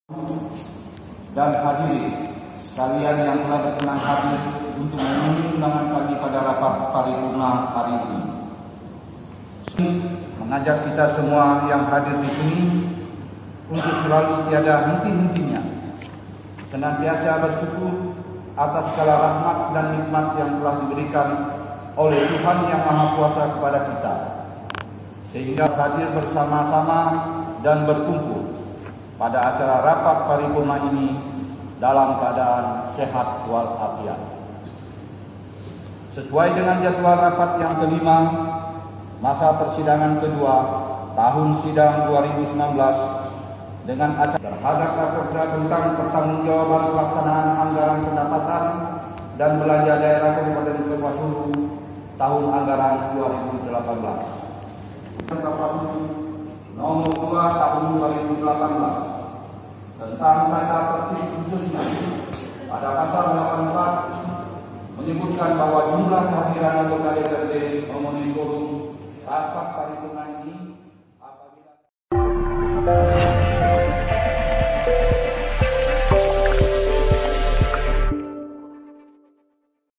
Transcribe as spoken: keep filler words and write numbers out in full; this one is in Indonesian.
dan hadirin sekalian yang telah berkenan hadir untuk memenuhi undangan kami pada rapat paripurna hari ini. Mengajak kita semua yang hadir di sini untuk selalu tiada henti-hentinya senantiasa bersyukur atas segala rahmat dan nikmat yang telah diberikan oleh Tuhan Yang Maha Kuasa kepada kita, sehingga hadir bersama-sama dan berkumpul pada acara rapat paripurna ini dalam keadaan sehat walafiat. Sesuai dengan jadwal rapat yang kelima, masa persidangan kedua tahun sidang dua ribu sembilan belas dengan acara terhadap raperda tentang pertanggungjawaban pelaksanaan anggaran pendapatan dan belanja daerah Kabupaten Kapuasulu tahun anggaran dua ribu delapan belas. Kapuasulu nomor dua tahun dua ribu delapan belas tentang tata tertib khususnya pada pasal delapan puluh empat menyebutkan bahwa jumlah kehadiran anggota D P R D memenuhi quorum rapat paripurna ini apabila